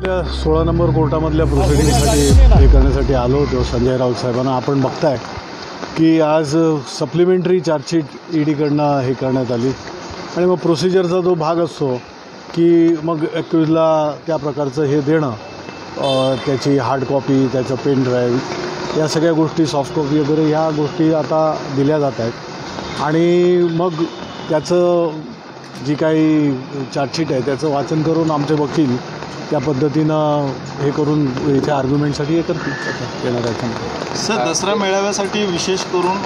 16 number कोर्टामधल्या प्रोसिडिंगसाठी हे करण्यासाठी आलो होतो संजय राऊत साहेबांना. आपण बघताय की आज सप्लिमेंटरी चार्जशीट ईडीकडनं हे करण्यात आली आणि मग प्रोसिजरचा जो भाग असतो की मग ॲक्युजला त्या प्रकारचं हे देणं, त्याची हार्ड कॉपी, त्याचं पेन ड्राईव्ह, या सगळ्या गोष्टी, सॉफ्ट कॉपी वगैरे ह्या गोष्टी आता दिल्या जात आहेत आणि मग त्याचं जी काही चार्जशीट आहे त्याचं वाचन करून आमचे वकील त्या पद्धतीनं हे करून इथे आर्ग्युमेंटसाठी हे करतील येणार आहे. सर, दसरा मेळाव्यासाठी विशेष करून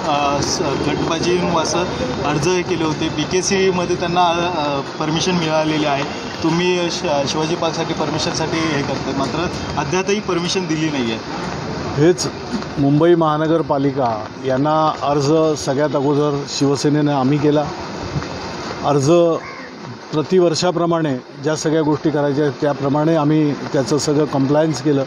गटबाजी असं अर्ज हे केले होते. BKC मध्ये त्यांना परमिशन मिळालेली आहे. तुम्ही शिवाजी पार्कसाठी परमिशनसाठी हे करतात, मात्र अद्यापही परमिशन दिली नाही आहे. हेच मुंबई महानगरपालिका यांना अर्ज सगळ्यात अगोदर शिवसेनेनं आम्ही केला. अर्ज प्रतिवर्षाप्रमाणे ज्या सगळ्या गोष्टी करायच्या त्याप्रमाणे आम्ही त्याचं सगळं कंप्लायन्स केलं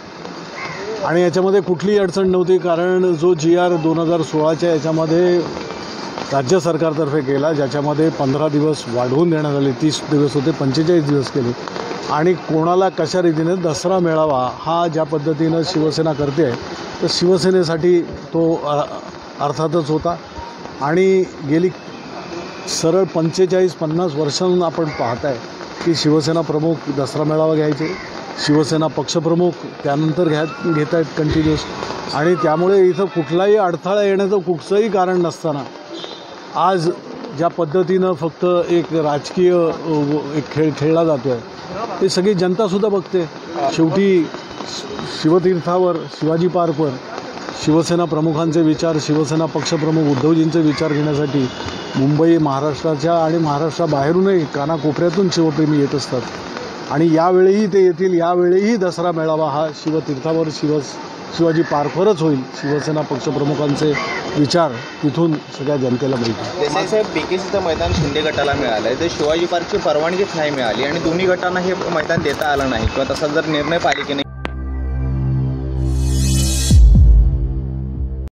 आणि याच्यामध्ये कुठलीही अडचण नव्हती. कारण जो GR 2016च्या याच्यामध्ये राज्य सरकारतर्फे केला, ज्याच्यामध्ये 15 दिवस वाढवून देण्यात आले, 30 दिवस होते, 45 दिवस केले आणि कोणाला कशा रीतीने दसरा मेळावा हा ज्या पद्धतीनं शिवसेना करते तर शिवसेनेसाठी तो अर्थातच होता. आणि गेली सरळ 45-50 वर्षांहून आपण पाहत आहे की शिवसेना प्रमुख दसरा मेळावा घ्यायचे, शिवसेना पक्षप्रमुख त्यानंतर घेत आहेत कंटिन्यूस आणि त्यामुळे इथं कुठलाही अडथळा येण्याचं कुठचंही कारण नसताना आज ज्या पद्धतीनं फक्त एक राजकीय एक खेळ खेळला जातो आहे ते सगळी जनतासुद्धा बघते. शेवटी शिवतीर्थावर, शिवाजी पार्कवर शिवसेना प्रमुखांचे विचार, शिवसेना पक्षप्रमुख उद्धवजींचे विचार घेण्यासाठी मुंबई, महाराष्ट्राच्या आणि महाराष्ट्राबाहेरूनही कानाकोपऱ्यातून शिवप्रेमी येत असतात आणि यावेळीही ते येतील. यावेळीही दसरा मेळावा हा शिवतीर्थावर, शिवाजी पार्कवरच होईल. शिवसेना पक्षप्रमुखांचे विचार तिथून सगळ्या जनतेला मिळतील. साहेब, BKCचं मैदान शिंदे गटाला मिळालं आहे, तर शिवाजी पार्कची परवानगीच नाही मिळाली आणि दोन्ही गटांना हे मैदान देता आलं नाही किंवा तसा जर निर्णय पालिकेने